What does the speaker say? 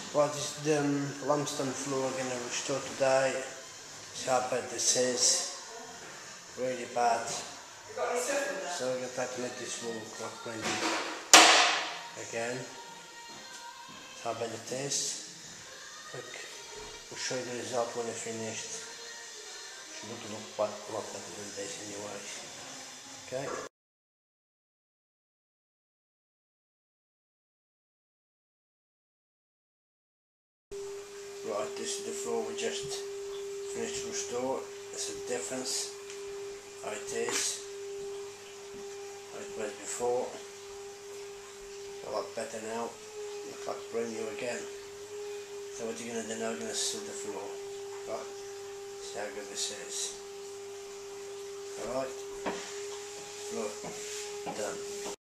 Well, this is the limestone floor I'm going to restore today. See how bad this is. Really bad. So I'm going to take to make this wall quite clean again. See how bad it is. Look, I'll show you the result when it's finished. Should look quite a lot better than this anyway. Okay. Right, this is the floor we just finished to restore. There's a difference. How it is. How it was before. A lot better now. Looks like brand new again. So what you're going to do now, you're going to seal the floor. Right. See how good this is. Alright. Floor done.